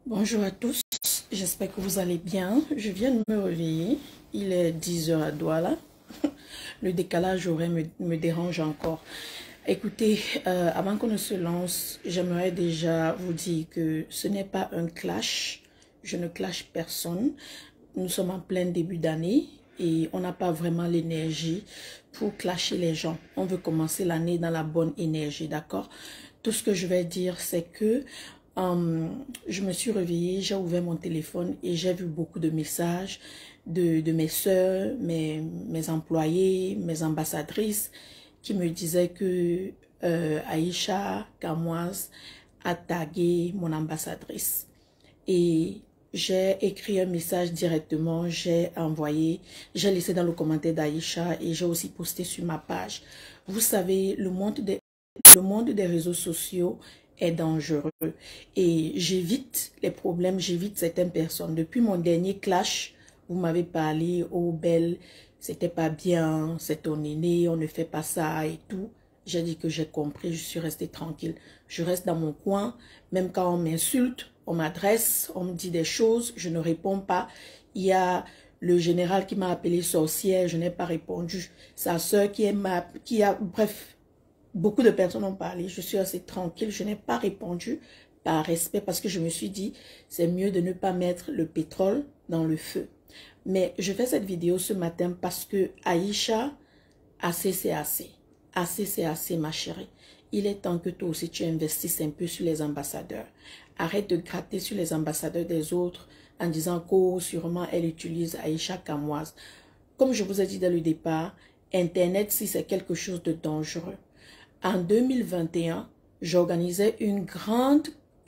Bonjour à tous, j'espère que vous allez bien. Je viens de me réveiller, il est 10 heures à Douala. Le décalage horaire me dérange encore. Écoutez, avant qu'on ne se lance, j'aimerais déjà vous dire que ce n'est pas un clash. Je ne clash personne. Nous sommes en plein début d'année et on n'a pas vraiment l'énergie pour clasher les gens. On veut commencer l'année dans la bonne énergie, d'accord? Tout ce que je vais dire, c'est que je me suis réveillée, j'ai ouvert mon téléphone et j'ai vu beaucoup de messages de mes soeurs, mes employés, mes ambassadrices qui me disaient que Aïcha Kamoise a tagué mon ambassadrice. Et j'ai écrit un message directement, j'ai laissé dans le commentaire d'Aïcha et j'ai aussi posté sur ma page. Vous savez, le monde des réseaux sociaux est dangereux et j'évite les problèmes, j'évite certaines personnes. Depuis mon dernier clash, vous m'avez parlé, oh belle, c'était pas bien, c'est ton aîné, on ne fait pas ça et tout. J'ai dit que j'ai compris, je suis restée tranquille. Je reste dans mon coin, même quand on m'insulte, on m'adresse, on me dit des choses, je ne réponds pas. Il y a le général qui m'a appelé sorcière, je n'ai pas répondu. Sa soeur bref, beaucoup de personnes ont parlé, je suis assez tranquille, je n'ai pas répondu par respect parce que je me suis dit, c'est mieux de ne pas mettre le pétrole dans le feu. Mais je fais cette vidéo ce matin parce que Aïcha, assez c'est assez. Assez c'est assez ma chérie. Il est temps que toi aussi tu investisses un peu sur les ambassadeurs. Arrête de gratter sur les ambassadeurs des autres en disant que sûrement elle utilise Aïcha Kamoise. Comme je vous ai dit dès le départ, Internet, si c'est quelque chose de dangereux. En 2021, j'organisais une grande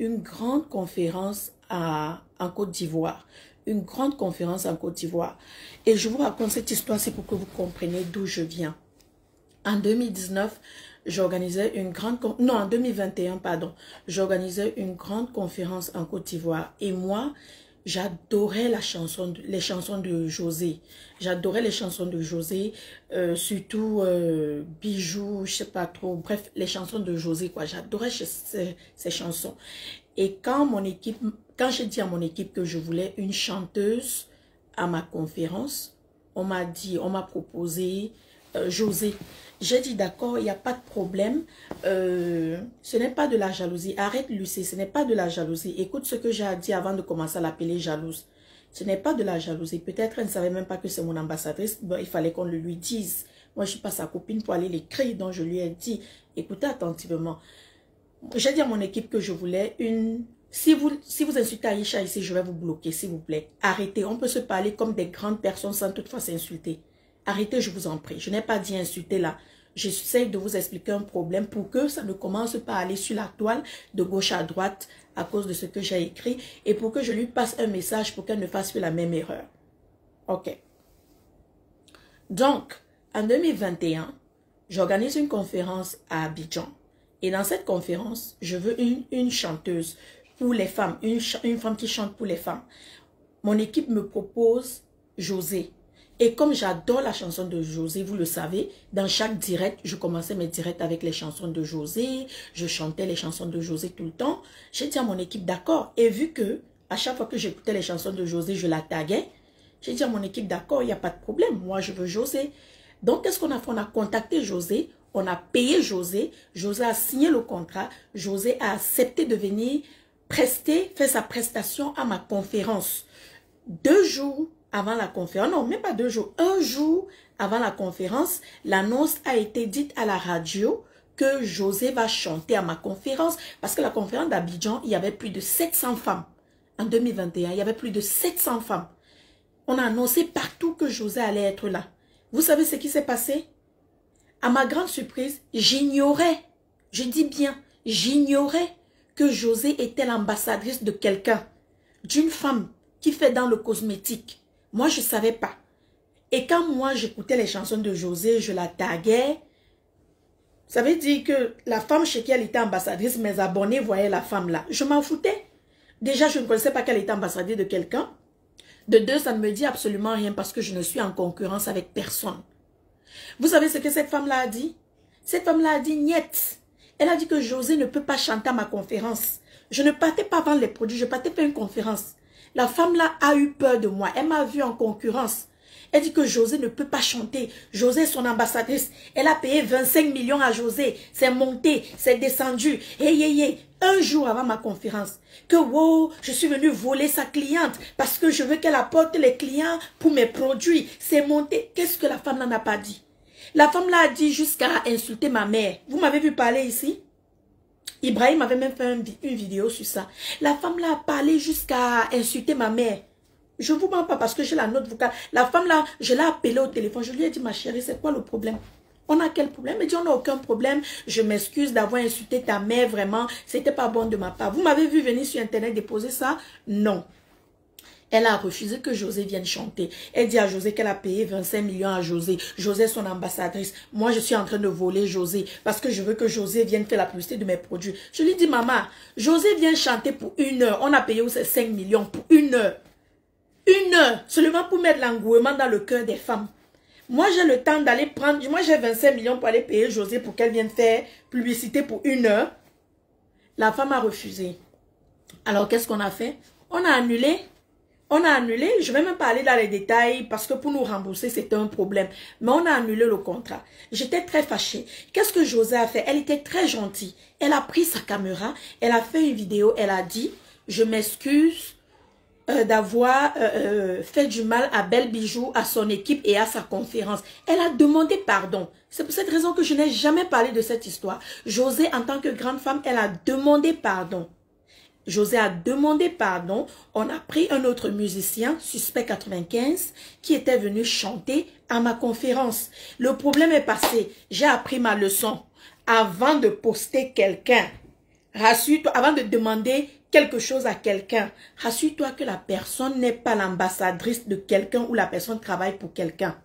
conférence en Côte d'Ivoire. Une grande conférence en Côte d'Ivoire. Et je vous raconte cette histoire, c'est pour que vous compreniez d'où je viens. En 2019, j'organisais en 2021, pardon, j'organisais une grande conférence en Côte d'Ivoire. Et moi, j'adorais les chansons de José. J'adorais les chansons de José, surtout Bijoux, je sais pas trop. Bref, les chansons de José, quoi. J'adorais ces chansons. Et quand j'ai dit à mon équipe que je voulais une chanteuse à ma conférence, on m'a proposé José. J'ai dit d'accord, il n'y a pas de problème. Ce n'est pas de la jalousie. Arrête Lucie, ce n'est pas de la jalousie. Écoute ce que j'ai dit avant de commencer à l'appeler jalouse. Ce n'est pas de la jalousie. Peut-être elle ne savait même pas que c'est mon ambassadrice. Bon, il fallait qu'on le lui dise. Moi, je ne suis pas sa copine pour aller l'écrire. Donc, je lui ai dit, écoutez attentivement. J'ai dit à mon équipe que je voulais une... Si vous insultez Aïcha ici, je vais vous bloquer, s'il vous plaît. Arrêtez. On peut se parler comme des grandes personnes sans toutefois s'insulter. Arrêtez, je vous en prie. Je n'ai pas dit insulter là. J'essaie de vous expliquer un problème pour que ça ne commence pas à aller sur la toile de gauche à droite à cause de ce que j'ai écrit et pour que je lui passe un message pour qu'elle ne fasse plus la même erreur. Ok. Donc, en 2021, j'organise une conférence à Abidjan. Et dans cette conférence, je veux une chanteuse pour les femmes, une femme qui chante pour les femmes. Mon équipe me propose José. Et comme j'adore la chanson de José, vous le savez, dans chaque direct, je commençais mes directs avec les chansons de José, je chantais les chansons de José tout le temps. J'ai dit à mon équipe, d'accord. Et vu que à chaque fois que j'écoutais les chansons de José, je la taguais, j'ai dit à mon équipe, d'accord, il n'y a pas de problème, moi je veux José. Donc qu'est-ce qu'on a fait? On a contacté José, on a payé José, José a signé le contrat, José a accepté de venir faire sa prestation à ma conférence. 2 jours avant la conférence, non, même pas 2 jours, 1 jour avant la conférence, l'annonce a été dite à la radio que José va chanter à ma conférence parce que la conférence d'Abidjan, il y avait plus de 700 femmes. En 2021, il y avait plus de 700 femmes. On a annoncé partout que José allait être là. Vous savez ce qui s'est passé? À ma grande surprise, j'ignorais, je dis bien, j'ignorais que José était l'ambassadrice de quelqu'un, d'une femme qui fait dans le cosmétique. Moi, je ne savais pas. Et quand moi, j'écoutais les chansons de José, je la taguais. Ça veut dire que la femme chez qui elle était ambassadrice, mes abonnés voyaient la femme là. Je m'en foutais. Déjà, je ne connaissais pas qu'elle était ambassadrice de quelqu'un. De deux, ça ne me dit absolument rien parce que je ne suis en concurrence avec personne. Vous savez ce que cette femme-là a dit? Cette femme-là a dit niet. Elle a dit que José ne peut pas chanter à ma conférence. Je ne partais pas vendre les produits, je partais faire une conférence. La femme là a eu peur de moi. Elle m'a vu en concurrence. Elle dit que José ne peut pas chanter. José est son ambassadrice. Elle a payé 25 millions à José. C'est monté, c'est descendu. Un jour avant ma conférence, que wow, je suis venue voler sa cliente parce que je veux qu'elle apporte les clients pour mes produits. C'est monté. Qu'est-ce que la femme là n'a pas dit? La femme là a dit jusqu'à insulter ma mère. Vous m'avez vu parler ici? Ibrahim avait même fait une vidéo sur ça. La femme là a parlé jusqu'à insulter ma mère. Je ne vous mens pas parce que j'ai la note vocale. La femme là, je l'ai appelée au téléphone. Je lui ai dit, ma chérie, c'est quoi le problème? On a quel problème? Elle dit, on n'a aucun problème. Je m'excuse d'avoir insulté ta mère, vraiment. C'était pas bon de ma part. Vous m'avez vu venir sur Internet déposer ça? Non. Elle a refusé que José vienne chanter. Elle dit à José qu'elle a payé 25 millions à José. José est son ambassadrice. Moi, je suis en train de voler José parce que je veux que José vienne faire la publicité de mes produits. Je lui dis, maman, José vient chanter pour 1 heure. On a payé où ces 5 millions pour 1 heure. 1 heure, seulement pour mettre l'engouement dans le cœur des femmes. Moi, j'ai le temps d'aller prendre... Moi, j'ai 25 millions pour aller payer José pour qu'elle vienne faire publicité pour 1 heure. La femme a refusé. Alors, qu'est-ce qu'on a fait? On a annulé. On a annulé. Je ne vais même pas aller dans les détails parce que pour nous rembourser, c'était un problème. Mais on a annulé le contrat. J'étais très fâchée. Qu'est-ce que José a fait? Elle était très gentille. Elle a pris sa caméra. Elle a fait une vidéo. Elle a dit, je m'excuse d'avoir fait du mal à Belle Bijou, à son équipe et à sa conférence. Elle a demandé pardon. C'est pour cette raison que je n'ai jamais parlé de cette histoire. José, en tant que grande femme, elle a demandé pardon. José a demandé pardon. On a pris un autre musicien, Suspect 95, qui était venu chanter à ma conférence. Le problème est passé. J'ai appris ma leçon. Avant de poster quelqu'un, rassure-toi, avant de demander quelque chose à quelqu'un, rassure-toi que la personne n'est pas l'ambassadrice de quelqu'un ou la personne travaille pour quelqu'un.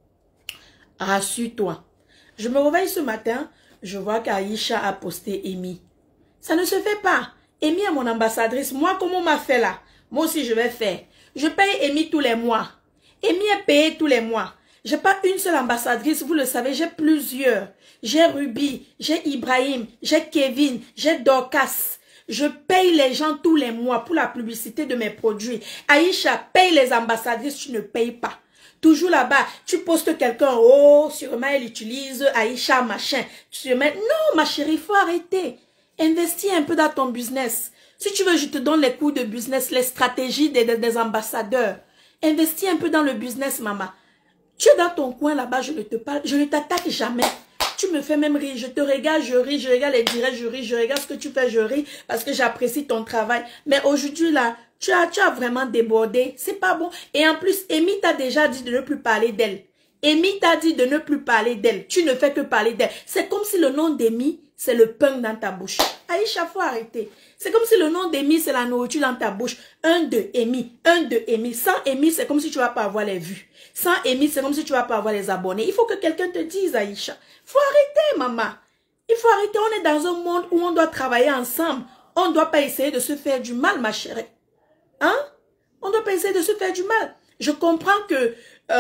Rassure-toi. Je me réveille ce matin, je vois qu'Aïcha a posté Amy. Ça ne se fait pas. Amy est mon ambassadrice. Moi, comment on m'a fait là? Moi aussi, je vais faire. Je paye Amy tous les mois. Amy est payée tous les mois. Je n'ai pas une seule ambassadrice, vous le savez, j'ai plusieurs. J'ai Ruby, j'ai Ibrahim, j'ai Kevin, j'ai Dorcas. Je paye les gens tous les mois pour la publicité de mes produits. Aïcha, paye les ambassadrices, tu ne payes pas. Toujours là-bas, tu postes quelqu'un, oh, sûrement elle utilise Aïcha, machin. Sûrement, non, ma chérie, il faut arrêter. Investis un peu dans ton business. Si tu veux, je te donne les cours de business, les stratégies des ambassadeurs. Investis un peu dans le business, maman. Tu es dans ton coin là-bas, je ne te parle, je ne t'attaque jamais. Tu me fais même rire, je te regarde, je ris, je regarde les directs, je ris, je regarde ce que tu fais, je ris parce que j'apprécie ton travail. Mais aujourd'hui là, tu as vraiment débordé, c'est pas bon. Et en plus, Amy t'a déjà dit de ne plus parler d'elle. Amy t'a dit de ne plus parler d'elle. Tu ne fais que parler d'elle. C'est comme si le nom d'Amy, c'est le pain dans ta bouche. Aïcha, faut arrêter. C'est comme si le nom d'Amy, c'est la nourriture dans ta bouche. Un de Amy, un de Amy. Sans Amy, c'est comme si tu vas pas avoir les vues. Sans Amy, c'est comme si tu vas pas avoir les abonnés. Il faut que quelqu'un te dise, Aïcha. Faut arrêter, maman. Il faut arrêter. On est dans un monde où on doit travailler ensemble. On ne doit pas essayer de se faire du mal, ma chérie. Hein? On ne doit pas essayer de se faire du mal. Je comprends que...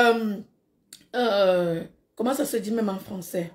comment ça se dit même en français?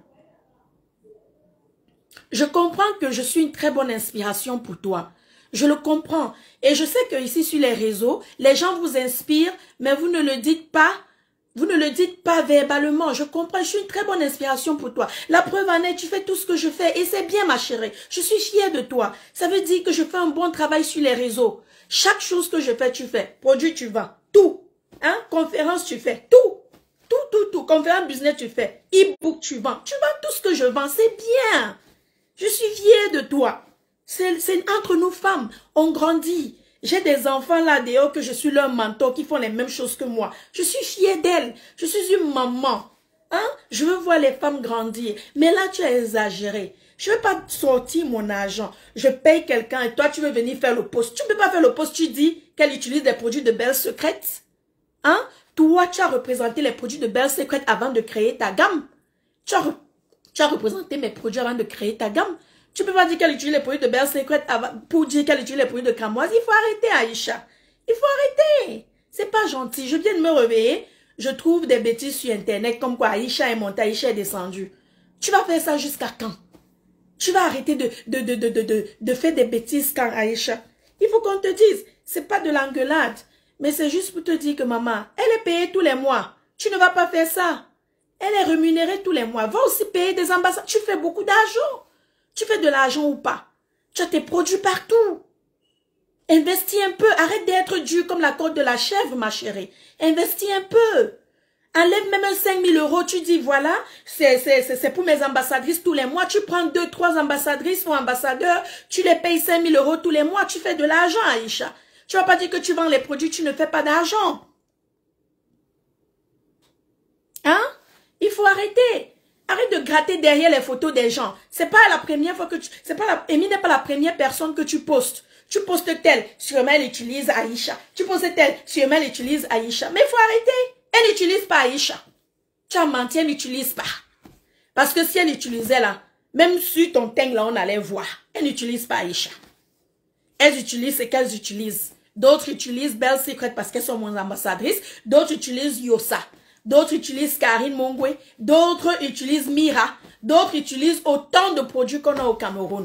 Je comprends que je suis une très bonne inspiration pour toi. Je le comprends. Et je sais que ici sur les réseaux, les gens vous inspirent, mais vous ne le dites pas. Vous ne le dites pas verbalement. Je comprends. Je suis une très bonne inspiration pour toi. La preuve en est, tu fais tout ce que je fais. Et c'est bien, ma chérie. Je suis fière de toi. Ça veut dire que je fais un bon travail sur les réseaux. Chaque chose que je fais, tu fais. Produit, tu vends. Tout. Hein? Conférence, tu fais. Tout. Tout. Conférence business, tu fais. E-book, tu vends. Tu vends tout ce que je vends. C'est bien. Je suis fière de toi. C'est entre nous femmes. On grandit. J'ai des enfants là dehors que je suis leur mentor qui font les mêmes choses que moi. Je suis fière d'elles. Je suis une maman. Hein? Je veux voir les femmes grandir. Mais là, tu as exagéré. Je ne veux pas sortir mon argent. Je paye quelqu'un et toi, tu veux venir faire le post. Tu ne peux pas faire le post. Tu dis qu'elle utilise des produits de Belle Secret. Hein? Toi, tu as représenté les produits de Belle Secret avant de créer ta gamme. Tu as représenté mes produits avant de créer ta gamme. Tu ne peux pas dire qu'elle utilise les produits de Belle Secret pour dire qu'elle utilise les produits de Cramoise. Il faut arrêter, Aïcha. Il faut arrêter. C'est pas gentil. Je viens de me réveiller. Je trouve des bêtises sur Internet comme quoi Aïcha est montée, Aïcha est descendue. Tu vas faire ça jusqu'à quand? Tu vas arrêter de faire des bêtises quand Aïcha. Il faut qu'on te dise, c'est pas de l'engueulade, mais c'est juste pour te dire que maman, elle est payée tous les mois. Tu ne vas pas faire ça. Elle est rémunérée tous les mois. Va aussi payer des ambassades. Tu fais beaucoup d'argent. Tu fais de l'argent ou pas? Tu as tes produits partout. Investis un peu. Arrête d'être dur comme la côte de la chèvre, ma chérie. Investis un peu. Enlève même un 5 000 €. Tu dis, voilà, c'est pour mes ambassadrices tous les mois. Tu prends 2, 3 ambassadrices ou ambassadeurs. Tu les payes 5 000 € tous les mois. Tu fais de l'argent, Aïcha. Tu vas pas dire que tu vends les produits, tu ne fais pas d'argent. Hein? Il faut arrêter. Arrête de gratter derrière les photos des gens. C'est pas la première fois que tu... Amy n'est pas la première personne que tu postes. Tu postes tel, sûrement elle utilise Aïcha. Tu postes tel, sûrement elle utilise Aïcha. Mais il faut arrêter. Elle n'utilise pas Aïcha. Tu as menti, elle n'utilise pas. Parce que si elle utilisait là, même sur ton teint là, on allait voir. Elle n'utilise pas Aïcha. Elles utilisent ce qu'elles utilisent. D'autres utilisent Belle Secret parce qu'elles sont mon ambassadrice. D'autres utilisent Yosa. D'autres utilisent Karine Mongwe. D'autres utilisent Mira. D'autres utilisent autant de produits qu'on a au Cameroun.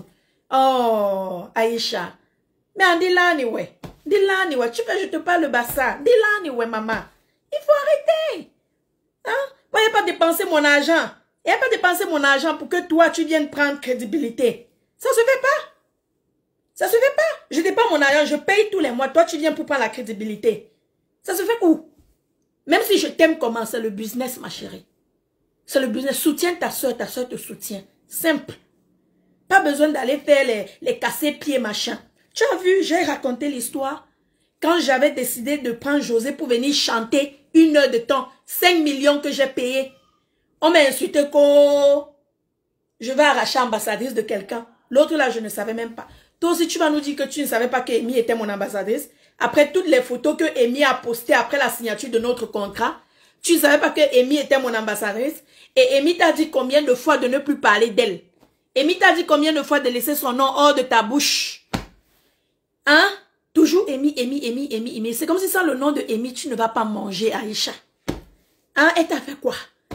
Oh, Aïcha. Mais en dis-là, anyway. Dis-là, anyway. Tu veux, je te parle le bassin. Dis-là, anyway, maman. Il faut arrêter. Hein? Moi, il n'y a pas dépenser mon argent. Il n'y a pas dépenser mon argent pour que toi, tu viennes prendre crédibilité. Ça se fait pas. Ça se fait pas. Je dépense mon argent, je paye tous les mois. Toi, tu viens pour prendre la crédibilité. Ça se fait où? Même si je t'aime comment, c'est le business, ma chérie. C'est le business. Soutiens ta soeur te soutient. Simple. Pas besoin d'aller faire les casser pieds, machin. Tu as vu, j'ai raconté l'histoire. Quand j'avais décidé de prendre José pour venir chanter 1 heure de temps, 5 millions que j'ai payé. On m'a insulté que je vais arracher ambassadrice de quelqu'un. L'autre là, je ne savais même pas. Toi aussi, tu vas nous dire que tu ne savais pas qu'Amy était mon ambassadrice. Après toutes les photos que Amy a postées après la signature de notre contrat, tu ne savais pas que Amy était mon ambassadrice. Et Amy t'a dit combien de fois de ne plus parler d'elle. Amy t'a dit combien de fois de laisser son nom hors de ta bouche. Hein? Toujours Amy. C'est comme si sans le nom de Amy, tu ne vas pas manger, Aïcha. Hein? Elle t'a fait quoi?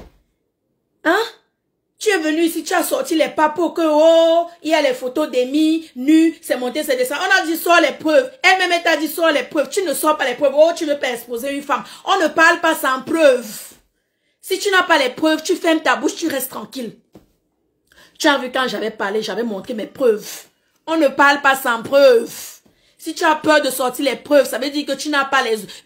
Hein? Tu es venu ici, tu as sorti les papos que, oh, il y a les photos d'Amy, nues, c'est monté, c'est descendu. On a dit, sors les preuves. Elle-même, elle t'a dit, sors les preuves. Tu ne sors pas les preuves. Oh, tu ne veux pas exposer une femme. On ne parle pas sans preuve. Si tu n'as pas les preuves, tu fermes ta bouche, tu restes tranquille. Tu as vu quand j'avais parlé, j'avais montré mes preuves. On ne parle pas sans preuve. Si tu as peur de sortir les preuves, ça veut dire que tu n'as pas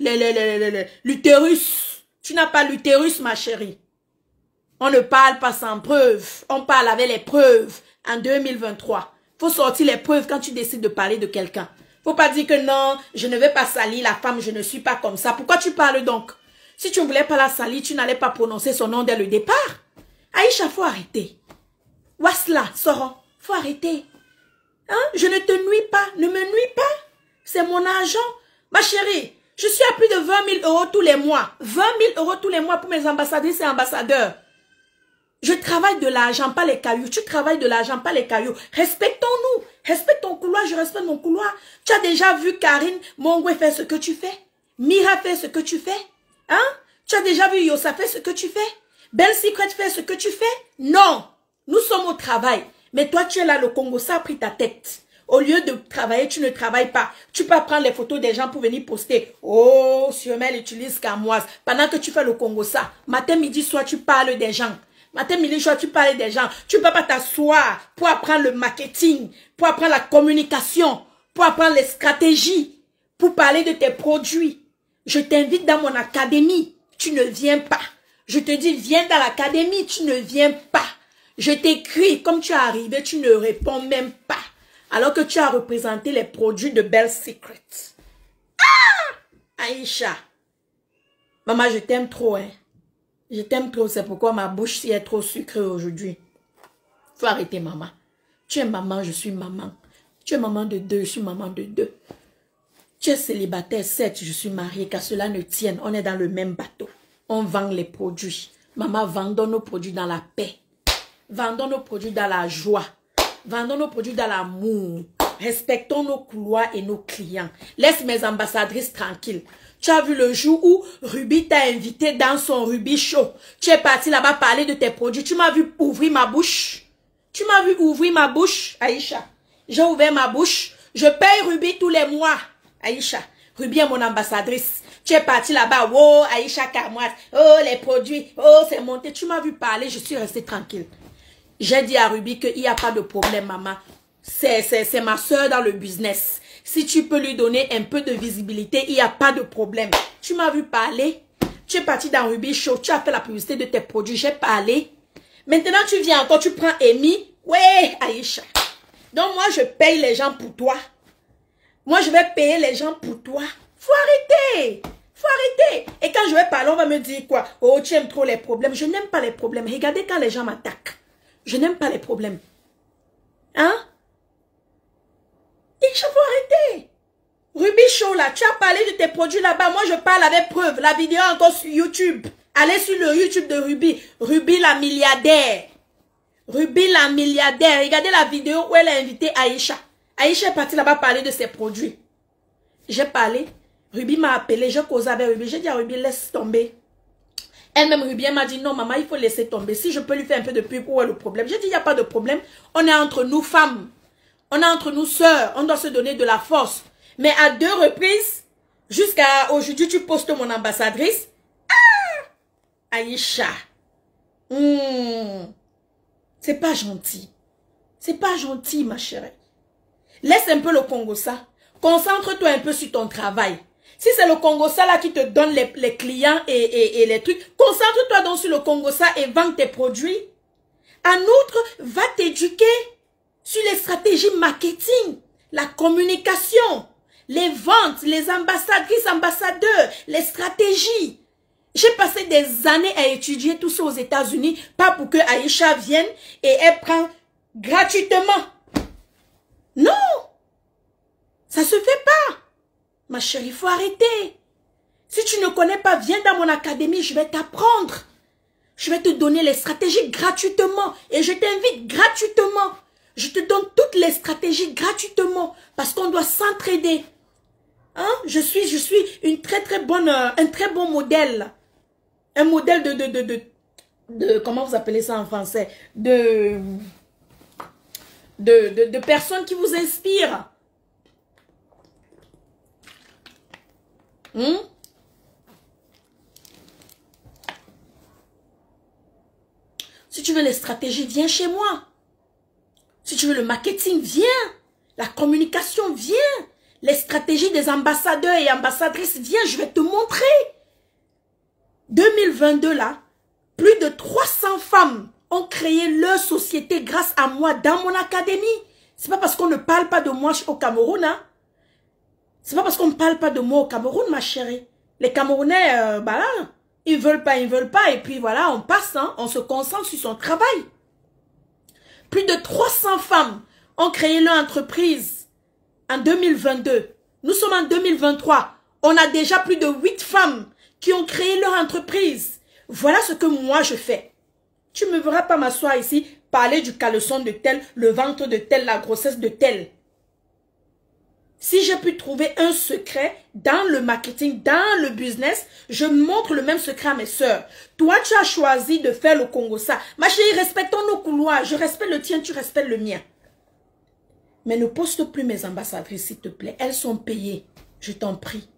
l'utérus. Tu n'as pas l'utérus, ma chérie. On ne parle pas sans preuve. On parle avec les preuves en 2023. Faut sortir les preuves quand tu décides de parler de quelqu'un. Faut pas dire que non, je ne vais pas salir la femme, je ne suis pas comme ça. Pourquoi tu parles donc? Si tu ne voulais pas la salir, tu n'allais pas prononcer son nom dès le départ. Aïcha, faut arrêter. Wasla, Soron, faut arrêter. Hein? Je ne te nuis pas, ne me nuis pas. C'est mon argent. Ma chérie, je suis à plus de 20 000 € tous les mois. 20 000 € tous les mois pour mes ambassadrices et ambassadeurs. Je travaille de l'argent, pas les cailloux. Tu travailles de l'argent, pas les cailloux. Respectons-nous. Respecte ton couloir, je respecte mon couloir. Tu as déjà vu Karine Mongwe faire ce que tu fais? Mira fait ce que tu fais? Hein? Tu as déjà vu Yosa faire ce que tu fais? Belle Secret faire ce que tu fais? Non. Nous sommes au travail. Mais toi, tu es là, le Congo, ça a pris ta tête. Au lieu de travailler, tu ne travailles pas. Tu peux prendre les photos des gens pour venir poster. Oh, sûrement elle utilise Camoise. Pendant que tu fais le Congo, ça. Matin, midi, soir, tu parles des gens. Matin, midi, soir, tu parles des gens. Tu ne peux pas t'asseoir pour apprendre le marketing, pour apprendre la communication, pour apprendre les stratégies, pour parler de tes produits. Je t'invite dans mon académie. Tu ne viens pas. Je te dis, viens dans l'académie. Tu ne viens pas. Je t'écris. Comme tu es arrivé, tu ne réponds même pas. Alors que tu as représenté les produits de Belle Secret. Ah! Aïcha. Maman, je t'aime trop, hein. Je t'aime trop, c'est pourquoi ma bouche est trop sucrée aujourd'hui. Faut arrêter, maman. Tu es maman, je suis maman. Tu es maman de 2, je suis maman de 2. Tu es célibataire, certes, je suis mariée, qu'à cela ne tienne. On est dans le même bateau. On vend les produits. Maman, vendons nos produits dans la paix. Vendons nos produits dans la joie. Vendons nos produits dans l'amour. Respectons nos couloirs et nos clients. Laisse mes ambassadrices tranquilles. Tu as vu le jour où Ruby t'a invité dans son Ruby Show. Tu es parti là-bas parler de tes produits. Tu m'as vu ouvrir ma bouche. Tu m'as vu ouvrir ma bouche, Aïcha. J'ai ouvert ma bouche. Je paye Ruby tous les mois, Aïcha. Ruby est mon ambassadrice. Tu es parti là-bas, oh, Aïcha Kamoise, oh, les produits, oh, c'est monté. Tu m'as vu parler, je suis restée tranquille. J'ai dit à Ruby qu'il n'y a pas de problème, maman. C'est ma soeur dans le business. Si tu peux lui donner un peu de visibilité, il n'y a pas de problème. Tu m'as vu parler. Tu es parti dans Ruby Show. Tu as fait la publicité de tes produits. J'ai parlé. Maintenant, tu viens encore. Tu prends Amy. Ouais, Aïcha. Donc, moi, je paye les gens pour toi. Moi, je vais payer les gens pour toi. Faut arrêter. Faut arrêter. Et quand je vais parler, on va me dire quoi? Oh, tu aimes trop les problèmes. Je n'aime pas les problèmes. Regardez quand les gens m'attaquent. Je n'aime pas les problèmes. Hein? Il faut arrêter. Ruby Show là, tu as parlé de tes produits là-bas. Moi, je parle avec preuve. La vidéo est encore sur YouTube. Allez sur le YouTube de Ruby. Ruby la milliardaire. Ruby la milliardaire. Regardez la vidéo où elle a invité Aïcha. Aïcha est partie là-bas parler de ses produits. J'ai parlé. Ruby m'a appelé. J'ai causé avec Ruby. J'ai dit à Ruby, laisse tomber. Elle-même, Ruby, elle m'a dit, non, maman, il faut laisser tomber. Si je peux lui faire un peu de pub, où est le problème? J'ai dit, il n'y a pas de problème. On est entre nous femmes. On est entre nous sœurs. On doit se donner de la force. Mais à 2 reprises, jusqu'à aujourd'hui, tu postes mon ambassadrice. Ah! Aïcha. C'est pas gentil. C'est pas gentil, ma chérie. Laisse un peu le Congo ça. Concentre-toi un peu sur ton travail. Si c'est le Congo ça là qui te donne les clients et les trucs, concentre-toi donc sur le Congo ça et vends tes produits. En outre, va t'éduquer sur les stratégies marketing, la communication, les ventes, les ambassadrices, ambassadeurs, les stratégies. J'ai passé des années à étudier tout ça aux États-Unis, pas pour que Aïcha vienne et elle prend gratuitement. Non, ça se fait pas. Ma chérie, il faut arrêter. Si tu ne connais pas, viens dans mon académie, je vais t'apprendre. Je vais te donner les stratégies gratuitement et je t'invite gratuitement. Je te donne toutes les stratégies gratuitement parce qu'on doit s'entraider. Hein? Je suis une très bonne, un très bon modèle. Un modèle de comment vous appelez ça en français? De personnes qui vous inspirent. Si tu veux les stratégies, viens chez moi. Si tu veux le marketing, viens. La communication, viens. Les stratégies des ambassadeurs et ambassadrices, viens, je vais te montrer. 2022 là, plus de 300 femmes ont créé leur société grâce à moi dans mon académie. C'est pas parce qu'on ne parle pas de moi au Cameroun, hein. C'est pas parce qu'on ne parle pas de moi au Cameroun, ma chérie. Les Camerounais, bah là, ils veulent pas, et puis voilà, on passe, hein, on se concentre sur son travail. Plus de 300 femmes ont créé leur entreprise en 2022. Nous sommes en 2023. On a déjà plus de 8 femmes qui ont créé leur entreprise. Voilà ce que moi je fais. Tu ne me verras pas m'asseoir ici, parler du caleçon de tel, le ventre de tel, la grossesse de tel. Si j'ai pu trouver un secret dans le marketing, dans le business, je montre le même secret à mes sœurs. Toi, tu as choisi de faire le Congo ça. Ma chérie, respectons nos couloirs. Je respecte le tien, tu respectes le mien. Mais ne poste plus mes ambassadrices, s'il te plaît. Elles sont payées. Je t'en prie.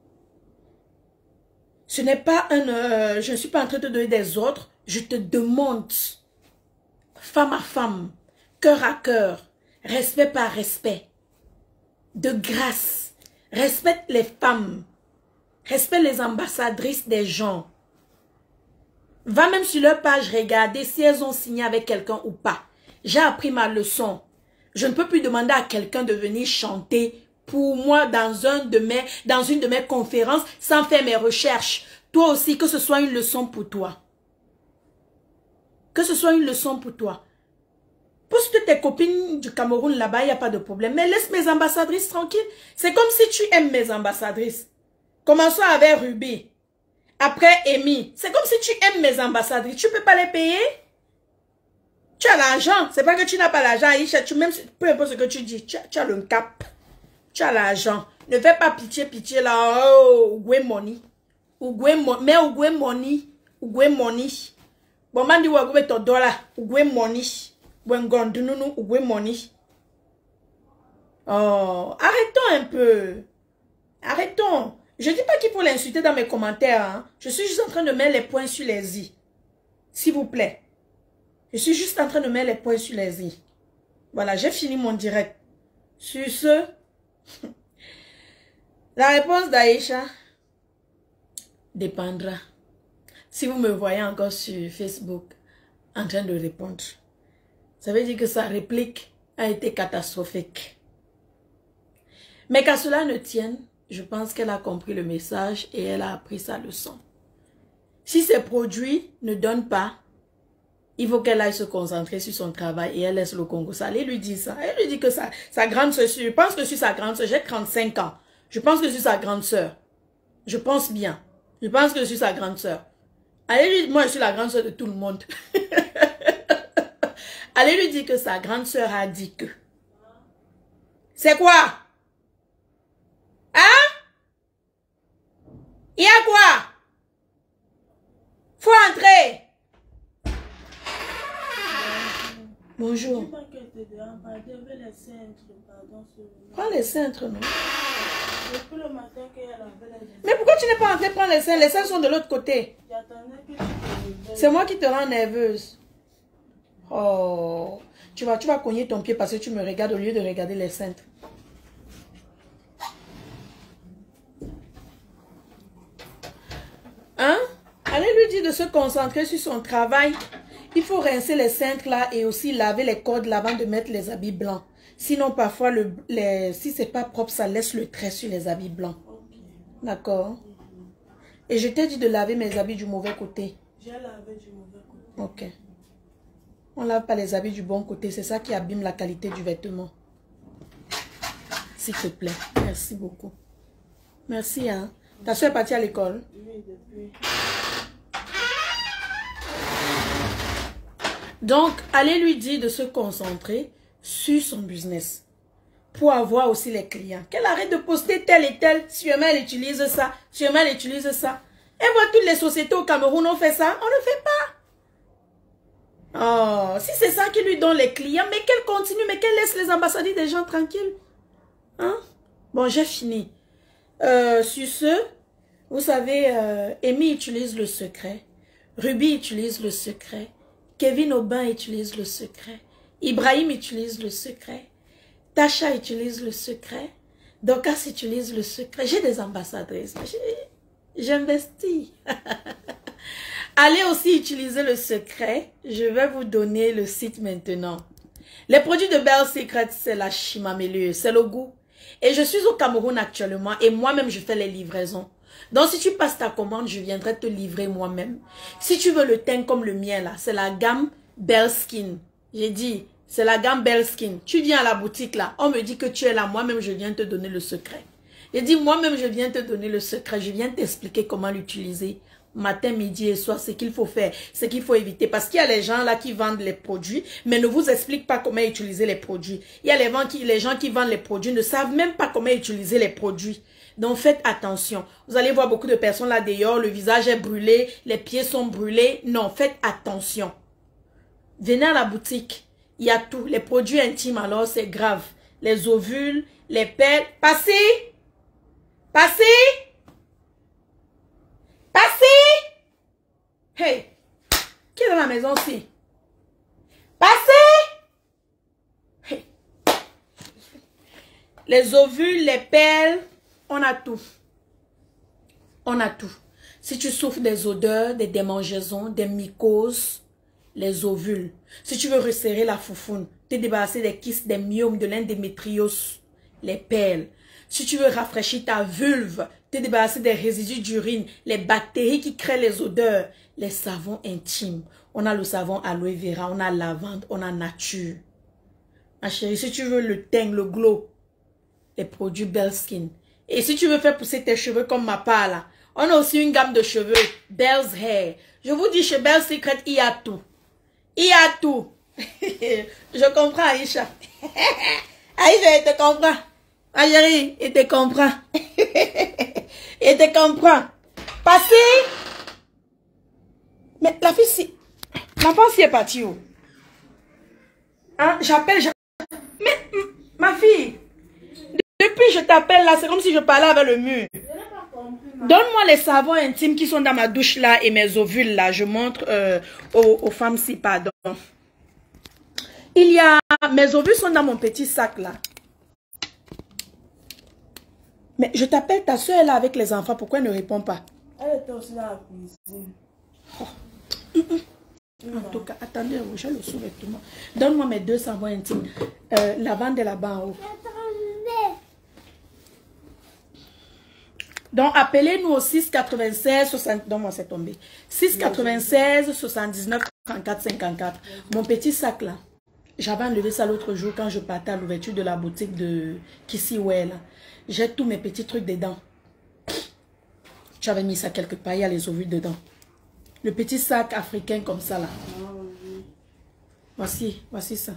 Ce n'est pas un... je ne suis pas en train de te donner des ordres. Je te demande, femme à femme, cœur à cœur, respect par respect, de grâce, respecte les femmes, respecte les ambassadrices des gens. Va même sur leur page regarder si elles ont signé avec quelqu'un ou pas. J'ai appris ma leçon. Je ne peux plus demander à quelqu'un de venir chanter pour moi dans une de mes conférences sans faire mes recherches. Toi aussi, que ce soit une leçon pour toi. Que ce soit une leçon pour toi. Poste tes copines du Cameroun là-bas, il n'y a pas de problème. Mais laisse mes ambassadrices tranquilles. C'est comme si tu aimes mes ambassadrices. Commençons avec Ruby. Après Amy. C'est comme si tu aimes mes ambassadrices. Tu ne peux pas les payer? Tu as l'argent. C'est pas que tu n'as pas l'argent, Aïcha. Même peu importe ce que tu dis, tu as le cap. Tu as l'argent. Ne fais pas pitié là. Oh, Ugwe money. Mais Ugwe money. Bon, man dit Ugwe ton dollar. Ugwe money. Oh, arrêtons un peu. Arrêtons. Je ne dis pas qu'il faut l'insulter dans mes commentaires. Hein. Je suis juste en train de mettre les points sur les i. S'il vous plaît. Je suis juste en train de mettre les points sur les i. Voilà, j'ai fini mon direct. Sur ce, la réponse d'Aïcha dépendra. Si vous me voyez encore sur Facebook en train de répondre, ça veut dire que sa réplique a été catastrophique. Mais qu'à cela ne tienne, je pense qu'elle a compris le message et elle a appris sa leçon. Si ces produits ne donnent pas, il faut qu'elle aille se concentrer sur son travail et elle laisse le Congo. Ça, allez lui dire ça. Elle lui dit que sa grande soeur, je pense que je suis sa grande soeur, j'ai 35 ans. Je pense que je suis sa grande soeur. Je pense bien. Je pense que je suis sa grande soeur. Allez lui, moi je suis la grande soeur de tout le monde. Allez lui dire que sa grande soeur a dit que. C'est quoi? Hein? Il y a quoi? Faut entrer. Bonjour. Prends les cintres, non? Mais pourquoi tu n'es pas entré prendre les cintres? Les cintres sont de l'autre côté. C'est moi qui te rends nerveuse. Oh. Tu vas cogner ton pied parce que tu me regardes au lieu de regarder les cintres. Hein? Allez lui dire de se concentrer sur son travail. Il faut rincer les cintres là et aussi laver les cordes avant de mettre les habits blancs. Sinon, parfois, si c'est pas propre, ça laisse le trait sur les habits blancs. Okay. D'accord? Et je t'ai dit de laver mes habits du mauvais côté. J'ai lavé du mauvais côté. Ok. On lave pas les habits du bon côté. C'est ça qui abîme la qualité du vêtement. S'il te plaît. Merci beaucoup. Merci, hein. Ta soeur est partie à l'école? Oui, depuis. Donc, allez lui dire de se concentrer sur son business pour avoir aussi les clients. Qu'elle arrête de poster tel et tel. Sûrement, elle utilise ça. Sûrement, elle utilise ça. Et moi, toutes les sociétés au Cameroun ont fait ça. On ne fait pas. Oh, si c'est ça qui lui donne les clients, mais qu'elle continue, mais qu'elle laisse les ambassadeurs des gens tranquilles. Hein? Bon, j'ai fini. Sur ce, vous savez, Amy utilise le secret. Ruby utilise le secret. Kevin Aubin utilise le secret. Ibrahim utilise le secret. Tasha utilise le secret. Dorcas utilise le secret. J'ai des ambassadrices. J'investis. Allez aussi utiliser le secret. Je vais vous donner le site maintenant. Les produits de Belle Secret, c'est la chimamélue. C'est le goût. Et je suis au Cameroun actuellement et moi-même je fais les livraisons. Donc si tu passes ta commande, je viendrai te livrer moi-même. Si tu veux le teint comme le mien là, c'est la gamme Belle Skin. J'ai dit, c'est la gamme Belle Skin. Tu viens à la boutique là, on me dit que tu es là, moi-même je viens te donner le secret. J'ai dit, moi-même je viens te donner le secret, je viens t'expliquer comment l'utiliser. Matin, midi et soir, ce qu'il faut faire, ce qu'il faut éviter. Parce qu'il y a les gens là qui vendent les produits, mais ne vous expliquent pas comment utiliser les produits. Il y a les gens qui vendent les produits, ne savent même pas comment utiliser les produits. Donc faites attention. Vous allez voir beaucoup de personnes là dehors, le visage est brûlé, les pieds sont brûlés. Non, faites attention. Venez à la boutique, il y a tout. Les produits intimes alors c'est grave. Les ovules, les perles. Passez! Passez! Passez! Hey! Qui est dans la maison aussi? Passez! Hey! Les ovules, les perles, on a tout. On a tout. Si tu souffres des odeurs, des démangeaisons, des mycoses, les ovules. Si tu veux resserrer la foufoune, te débarrasser des kystes, des myomes, de l'endométriose, les perles. Si tu veux rafraîchir ta vulve, te débarrasser des résidus d'urine, les bactéries qui créent les odeurs, les savons intimes. On a le savon aloe vera, on a lavande, on a nature. Ma chérie, si tu veux le teint, le glow, les produits Belle Skin. Et si tu veux faire pousser tes cheveux comme ma part là, on a aussi une gamme de cheveux, Belle's Hair. Je vous dis, chez Belle Secret, il y a tout. Il y a tout. Je comprends, Aïcha. Aïcha, il te comprend. Ma chérie, il te comprend. Il te comprend. Passez. Mais la fille, si... L'enfant, si est parti où? Hein, mais ma fille, depuis que je t'appelle là, c'est comme si je parlais avec le mur. Donne-moi les savons intimes qui sont dans ma douche là et mes ovules là. Je montre aux femmes si, pardon. Il y a... Mes ovules sont dans mon petit sac là. Mais je t'appelle, ta soeur est là avec les enfants. Pourquoi elle ne répond pas? Elle était aussi dans la cuisine. En tout cas, attendez, j'ai le sous-vêtement. Donne-moi mes 2 savons intimes. Lavande est là-bas en haut. Donc, appelez-nous au 696 60... Donne-moi, c'est tombé. 696 79 34 54. Mon petit sac là. J'avais enlevé ça l'autre jour quand je partais à l'ouverture de la boutique de Kissywell. J'ai tous mes petits trucs dedans. J'avais mis ça quelque part, il y a les ovules dedans. Le petit sac africain comme ça là. Voici ça.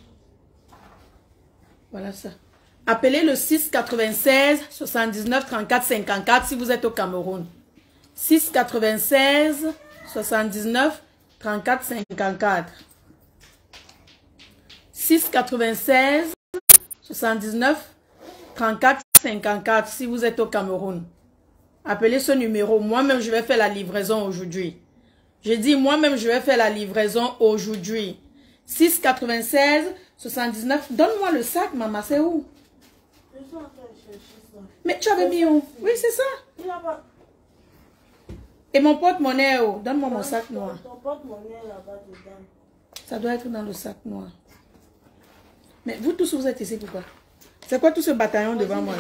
Voilà ça. Appelez le 696 79 34 54 si vous êtes au Cameroun. 696 79 34 54. 696 79 34 54 si vous êtes au Cameroun. Appelez ce numéro. Moi-même, je vais faire la livraison aujourd'hui. J'ai dit, moi-même, je vais faire la livraison aujourd'hui. 696 79. Donne-moi le sac, maman. C'est où? Je suis en train de chercher ça. Mais tu avais mis où? Oui, c'est ça. Il a pas... Et mon porte-monnaie où? Donne-moi mon sac noir. Ton porte-monnaie là-bas dedans. Ça doit être dans le sac noir. Mais vous tous, vous êtes ici pourquoi? C'est quoi tout ce bataillon devant moi?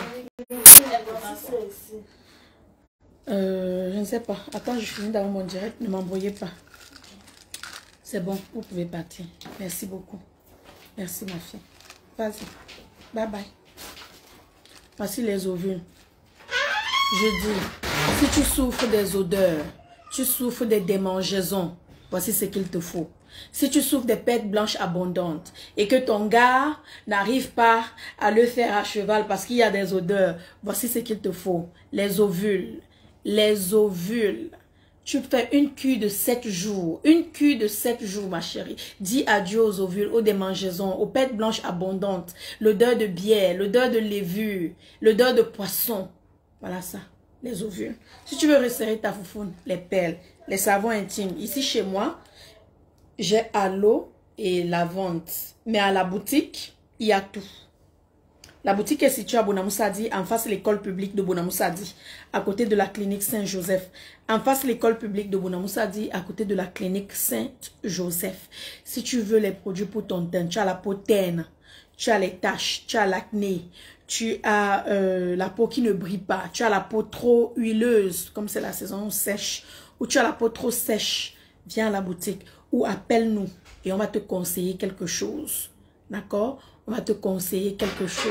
Je ne sais pas. Attends, je finis dans mon direct. Ne m'envoyez pas. C'est bon, vous pouvez partir. Merci beaucoup. Merci ma fille. Vas-y. Bye bye. Voici les ovules. Je dis, si tu souffres des odeurs, tu souffres des démangeaisons, voici ce qu'il te faut. Si tu souffres des pertes blanches abondantes et que ton gars n'arrive pas à le faire à cheval parce qu'il y a des odeurs, voici ce qu'il te faut. Les ovules. Les ovules. Tu fais une cure de 7 jours. Une cure de 7 jours, ma chérie. Dis adieu aux ovules, aux démangeaisons, aux pertes blanches abondantes, l'odeur de bière, l'odeur de levure, l'odeur de poisson. Voilà ça, les ovules. Si tu veux resserrer ta foufoune, les perles, les savons intimes. Ici, chez moi, j'ai aloe et lavande. Mais à la boutique, il y a tout. La boutique est située à Bonamoussadi, en face de l'école publique de Bonamoussadi, à côté de la clinique Saint-Joseph. En face de l'école publique de Bonamoussadi, à côté de la clinique Saint-Joseph. Si tu veux les produits pour ton teint, tu as la peau terne, tu as les taches, tu as l'acné, tu as la peau qui ne brille pas, tu as la peau trop huileuse, comme c'est la saison sèche, ou tu as la peau trop sèche, viens à la boutique ou appelle-nous et on va te conseiller quelque chose. D'accord? On va te conseiller quelque chose.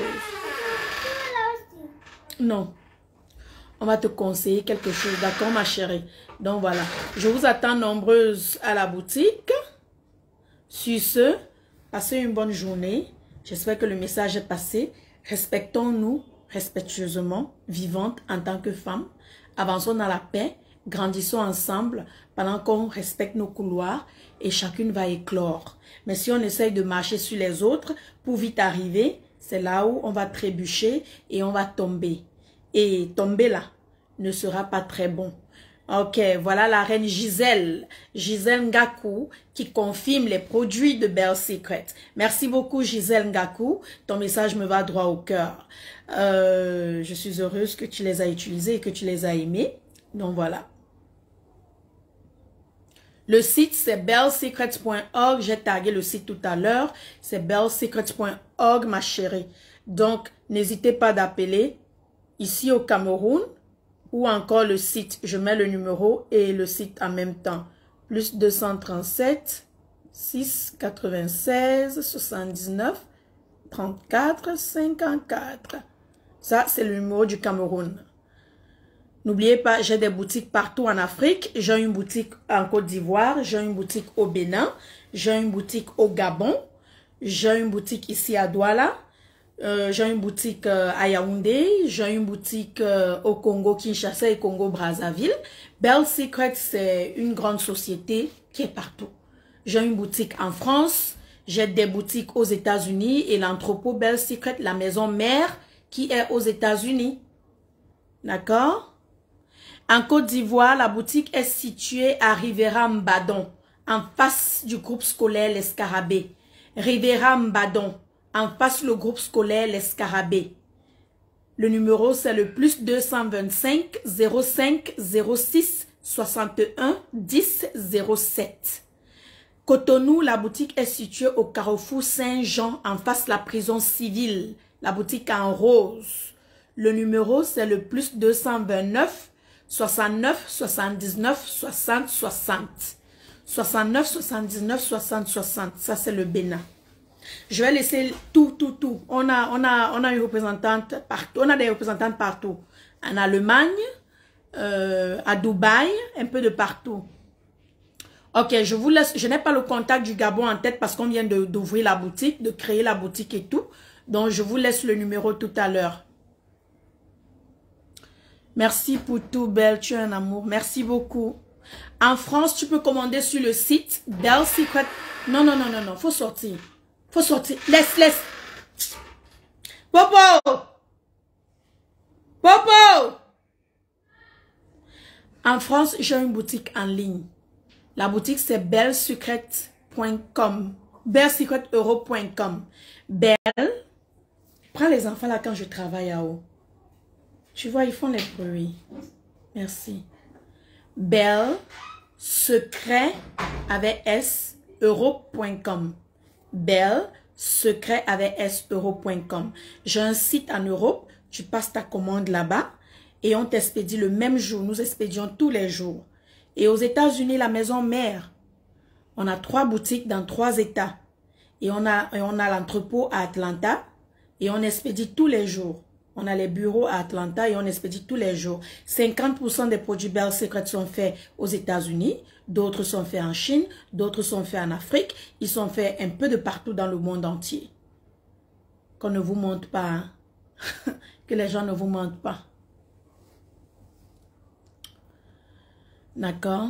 Non. On va te conseiller quelque chose. D'accord, ma chérie? Donc, voilà. Je vous attends nombreuses à la boutique. Sur ce, passez une bonne journée. J'espère que le message est passé. Respectons-nous respectueusement, vivantes en tant que femmes. Avançons dans la paix. Grandissons ensemble pendant qu'on respecte nos couloirs et chacune va éclore. Mais si on essaye de marcher sur les autres pour vite arriver, c'est là où on va trébucher et on va tomber. Et tomber là ne sera pas très bon. Ok, voilà la reine Gisèle Ngakou qui confirme les produits de Belle Secret. Merci beaucoup Gisèle Ngakou, ton message me va droit au cœur. Je suis heureuse que tu les as utilisés et que tu les as aimés. Donc voilà. Le site, c'est bellesecrets.org. J'ai tagué le site tout à l'heure. C'est bellesecrets.org, ma chérie. Donc, n'hésitez pas d'appeler ici au Cameroun ou encore le site. Je mets le numéro et le site en même temps. Plus 237 6 96 79 34 54. Ça, c'est le numéro du Cameroun. N'oubliez pas, j'ai des boutiques partout en Afrique. J'ai une boutique en Côte d'Ivoire. J'ai une boutique au Bénin. J'ai une boutique au Gabon. J'ai une boutique ici à Douala. J'ai une boutique à Yaoundé. J'ai une boutique au Congo, Kinshasa et Congo, Brazzaville. Belle Secret, c'est une grande société qui est partout. J'ai une boutique en France. J'ai des boutiques aux États-Unis et l'entrepôt Belle Secret, la maison mère, qui est aux États-Unis. D'accord? En Côte d'Ivoire, la boutique est située à Rivera Mbadon, en face du groupe scolaire Les Scarabées. Rivera Mbadon, en face le groupe scolaire Les Scarabées. Le numéro, c'est le plus 225 05 06 61 10 07. Cotonou, la boutique est située au Carrefour Saint-Jean, en face de la prison civile. La boutique en rose. Le numéro, c'est le plus 229 69 79 60 60. 69 79 60 60. Ça, c'est le Bénin. Je vais laisser tout. On a une représentante partout. On a des représentantes partout. En Allemagne, à Dubaï, un peu de partout. Ok, je vous laisse. Je n'ai pas le contact du Gabon en tête parce qu'on vient d'ouvrir la boutique, de créer la boutique et tout. Donc, je vous laisse le numéro tout à l'heure. Merci pour tout, Belle. Tu es un amour. Merci beaucoup. En France, tu peux commander sur le site Belle Secret. Non. Faut sortir. Faut sortir. Laisse. Popo! En France, j'ai une boutique en ligne. La boutique, c'est bellesecret.com. bellesecreteurope.com. Belle. Prends les enfants là quand je travaille à haut. Tu vois, ils font les bruits. Merci. Belle secret avec S Europe.com. Belle secret avec S Europe.com. J'ai un site en Europe. Tu passes ta commande là-bas et on t'expédie le même jour. Nous expédions tous les jours. Et aux États-Unis, la maison mère, on a 3 boutiques dans 3 États. Et on a l'entrepôt à Atlanta et on expédie tous les jours. On a les bureaux à Atlanta et on expédie tous les jours. 50% des produits Belle Secret sont faits aux États-Unis. D'autres sont faits en Chine. D'autres sont faits en Afrique. Ils sont faits un peu de partout dans le monde entier. Qu'on ne vous montre pas. Hein? Que les gens ne vous mentent pas. D'accord?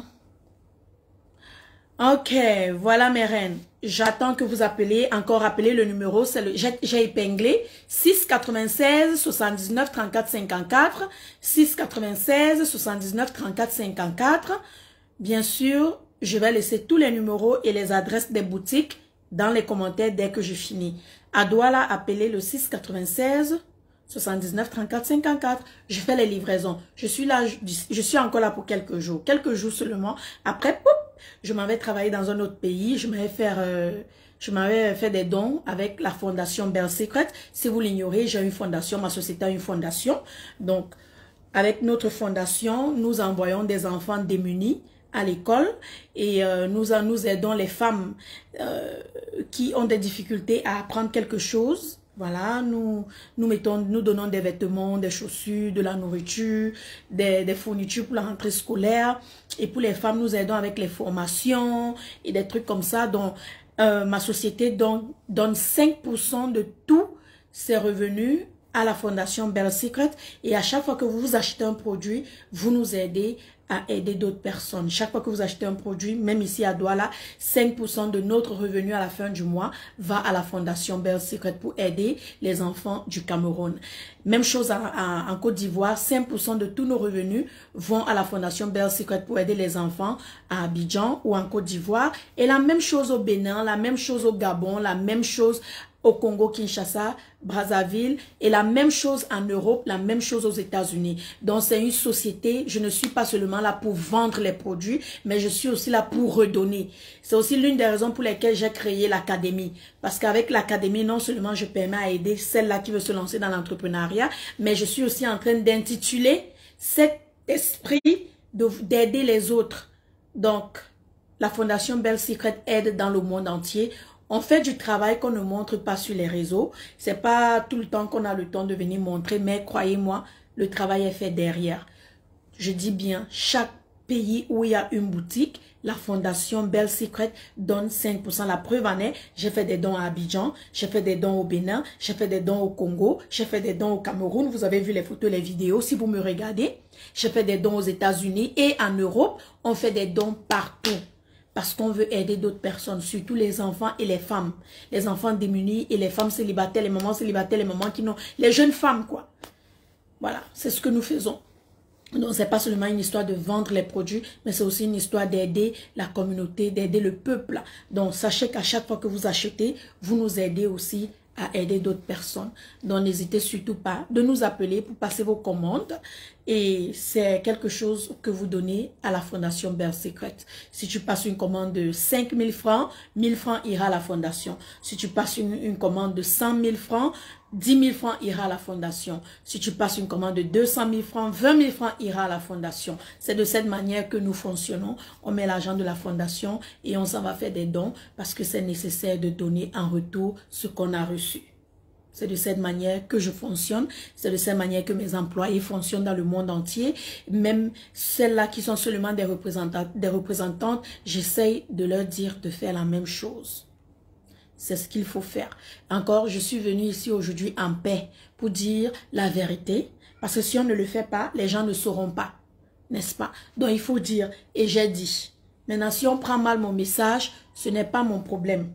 Ok, voilà mes reines. J'attends que vous appeliez. Encore appelez le numéro. J'ai épinglé 6 96 79 34 54. 6 96 79 34 54. Bien sûr, je vais laisser tous les numéros et les adresses des boutiques dans les commentaires dès que je finis. À Douala, appelez le 6 96 79 34 54. Je fais les livraisons. Je suis là, je suis encore là pour quelques jours. Quelques jours seulement. Après, poup, je m'en vais travailler dans un autre pays. Je m'avais fait des dons avec la fondation Belle Secret. Si vous l'ignorez, j'ai une fondation. Ma société a une fondation. Donc, avec notre fondation, nous envoyons des enfants démunis à l'école et nous aidons les femmes qui ont des difficultés à apprendre quelque chose. Voilà, nous donnons des vêtements, des chaussures, de la nourriture, des fournitures pour la rentrée scolaire. Et pour les femmes, nous aidons avec les formations et des trucs comme ça. Donc, ma société donne 5% de tous ses revenus à la fondation Belle Secret. Et à chaque fois que vous achetez un produit, vous nous aidez à aider d'autres personnes. Chaque fois que vous achetez un produit, même ici à Douala, 5% de notre revenu à la fin du mois va à la fondation Belle Secret pour aider les enfants du Cameroun. Même chose en Côte d'Ivoire, 5% de tous nos revenus vont à la fondation Belle Secret pour aider les enfants à Abidjan ou en Côte d'Ivoire. Et la même chose au Bénin, la même chose au Gabon, la même chose au Congo, Kinshasa, Brazzaville, et la même chose en Europe, la même chose aux États-Unis. Donc, c'est une société, je ne suis pas seulement là pour vendre les produits, mais je suis aussi là pour redonner. C'est aussi l'une des raisons pour lesquelles j'ai créé l'académie. Parce qu'avec l'académie, non seulement je permets à aider celle-là qui veut se lancer dans l'entrepreneuriat, mais je suis aussi en train d'intituler cet esprit d'aider les autres. Donc, la Fondation Belle Secret aide dans le monde entier. On fait du travail qu'on ne montre pas sur les réseaux. C'est pas tout le temps qu'on a le temps de venir montrer, mais croyez-moi, le travail est fait derrière. Je dis bien, chaque pays où il y a une boutique, la fondation Belle Secret donne 5%. La preuve en est, j'ai fait des dons à Abidjan, j'ai fait des dons au Bénin, j'ai fait des dons au Congo, j'ai fait des dons au Cameroun. Vous avez vu les photos, les vidéos, si vous me regardez. J'ai fait des dons aux États-Unis et en Europe, on fait des dons partout. parce qu'on veut aider d'autres personnes, surtout les enfants et les femmes. Les enfants démunis et les femmes célibataires, les mamans célibataires, les mamans qui n'ont... Les jeunes femmes, quoi. Voilà, c'est ce que nous faisons. Donc, c'est pas seulement une histoire de vendre les produits, mais c'est aussi une histoire d'aider la communauté, d'aider le peuple. Donc, sachez qu'à chaque fois que vous achetez, vous nous aidez aussi à aider d'autres personnes. Donc, n'hésitez surtout pas de nous appeler pour passer vos commandes. Et c'est quelque chose que vous donnez à la Fondation Belle Secret. Si tu passes une commande de 5 000 francs, 1 000 francs ira à la Fondation. Si tu passes une commande de 100 000 francs, 10 000 francs ira à la Fondation. Si tu passes une commande de 200 000 francs, 20 000 francs ira à la Fondation. C'est de cette manière que nous fonctionnons. On met l'argent de la Fondation et on s'en va faire des dons parce que c'est nécessaire de donner en retour ce qu'on a reçu. C'est de cette manière que je fonctionne. C'est de cette manière que mes employés fonctionnent dans le monde entier. Même celles-là qui sont seulement des représentantes, j'essaye de leur dire de faire la même chose. C'est ce qu'il faut faire. Encore, je suis venue ici aujourd'hui en paix pour dire la vérité. Parce que si on ne le fait pas, les gens ne sauront pas. N'est-ce pas? Donc, il faut dire, et j'ai dit. Maintenant, si on prend mal mon message, ce n'est pas mon problème.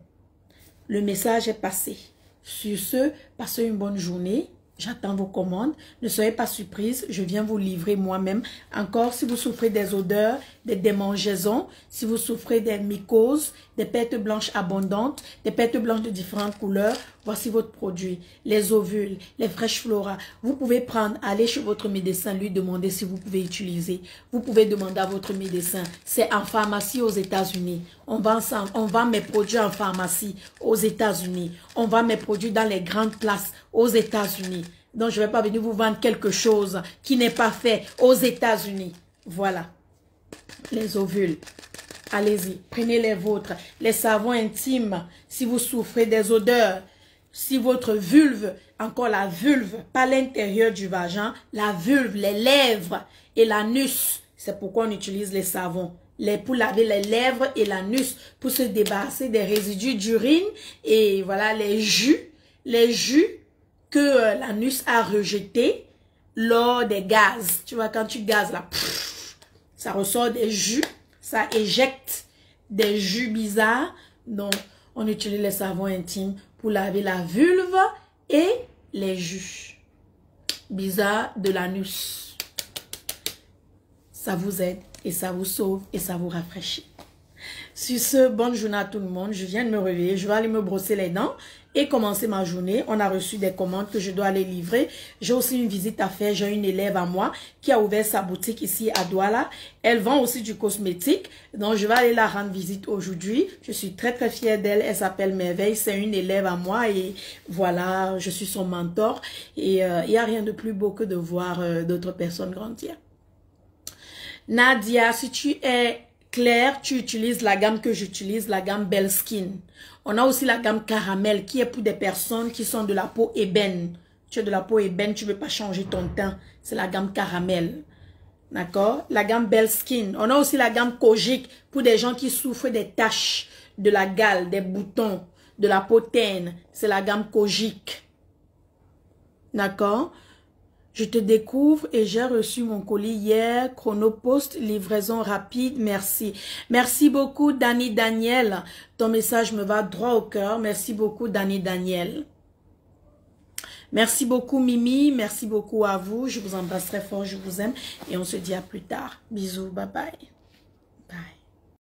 Le message est passé. Sur ce, passez une bonne journée. J'attends vos commandes. Ne soyez pas surprise, je viens vous livrer moi-même. Encore, si vous souffrez des odeurs, des démangeaisons, si vous souffrez des mycoses, des pertes blanches abondantes, des pertes blanches de différentes couleurs, voici votre produit. Les ovules, les fraîches flora. Vous pouvez prendre, aller chez votre médecin, lui demander si vous pouvez utiliser. Vous pouvez demander à votre médecin. C'est en pharmacie aux États-Unis. On vend mes produits en pharmacie aux États-Unis. On vend mes produits dans les grandes places aux États-Unis. Donc, je ne vais pas venir vous vendre quelque chose qui n'est pas fait aux États-Unis. Voilà. Les ovules. Allez-y, prenez les vôtres. Les savons intimes, si vous souffrez des odeurs, si votre vulve, encore la vulve, pas l'intérieur du vagin, la vulve, les lèvres et l'anus, c'est pourquoi on utilise les savons. Pour laver les lèvres et l'anus, pour se débarrasser des résidus d'urine et voilà les jus que l'anus a rejetés lors des gaz. Tu vois, quand tu gazes là, ça ressort des jus, ça éjecte des jus bizarres. Donc, on utilise les savons intimes pour laver la vulve et les jus bizarres de l'anus. Ça vous aide et ça vous sauve et ça vous rafraîchit. Sur ce, bonne journée à tout le monde. Je viens de me réveiller. Je vais aller me brosser les dents et commencer ma journée. On a reçu des commandes que je dois aller livrer. J'ai aussi une visite à faire. J'ai une élève à moi qui a ouvert sa boutique ici à Douala. Elle vend aussi du cosmétique. Donc, je vais aller la rendre visite aujourd'hui. Je suis très, très fière d'elle. Elle s'appelle Merveille. C'est une élève à moi et voilà, je suis son mentor. Et il n'y a rien de plus beau que de voir d'autres personnes grandir. Nadia, si tu es clair, tu utilises la gamme que j'utilise, la gamme Belle Skin. On a aussi la gamme Caramel qui est pour des personnes qui sont de la peau ébène. Tu as de la peau ébène, tu ne veux pas changer ton teint. C'est la gamme Caramel. D'accord? La gamme Belle Skin. On a aussi la gamme Kojic pour des gens qui souffrent des taches, de la gale, des boutons, de la peau terne. C'est la gamme Kojic. D'accord? Je te découvre et j'ai reçu mon colis hier. Chronopost, livraison rapide. Merci. Merci beaucoup, Dani Daniel. Ton message me va droit au cœur. Merci beaucoup, Dani Daniel. Merci beaucoup, Mimi. Merci beaucoup à vous. Je vous embrasse très fort. Je vous aime. Et on se dit à plus tard. Bisous. Bye bye.